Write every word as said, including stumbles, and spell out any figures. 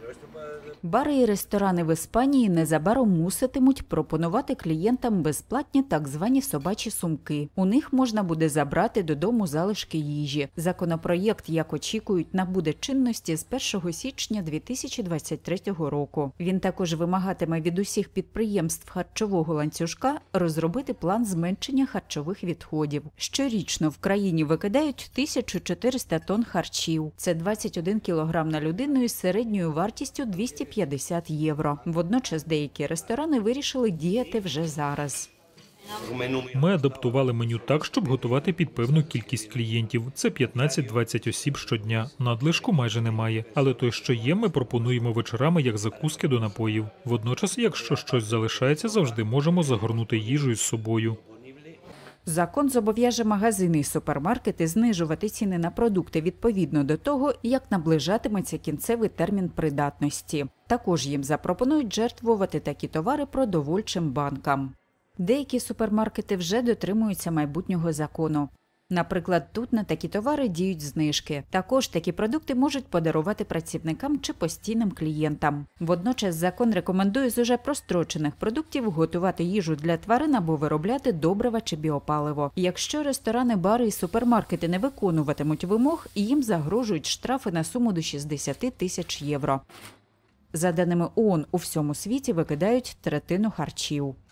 Бари і ресторани в Іспанії незабаром муситимуть пропонувати клієнтам безплатні так звані собачі сумки. У них можна буде забрати додому залишки їжі. Законопроєкт, як очікують, набуде чинності з першого січня дві тисячі двадцять третього року. Він також вимагатиме від усіх підприємств харчового ланцюжка розробити план зменшення харчових відходів. Щорічно в країні викидають тисячу чотириста тонн харчів. Це двадцять один кілограм на людину із середньою вартістю двісті п'ятдесят євро. Водночас деякі ресторани вирішили діяти вже зараз. Ми адаптували меню так, щоб готувати під певну кількість клієнтів. Це п'ятнадцять-двадцять осіб щодня. Надлишку майже немає. Але той, що є, ми пропонуємо вечорами як закуски до напоїв. Водночас, якщо щось залишається, завжди можемо загорнути їжу із собою. Закон зобов'яже магазини і супермаркети знижувати ціни на продукти відповідно до того, як наближатиметься кінцевий термін придатності. Також їм запропонують жертвувати такі товари продовольчим банкам. Деякі супермаркети вже дотримуються майбутнього закону. Наприклад, тут на такі товари діють знижки. Також такі продукти можуть подарувати працівникам чи постійним клієнтам. Водночас закон рекомендує з уже прострочених продуктів готувати їжу для тварин або виробляти добрива чи біопаливо. Якщо ресторани, бари і супермаркети не виконуватимуть вимог, їм загрожують штрафи на суму до шістдесят тисяч євро. За даними ООН, у всьому світі викидають третину харчів.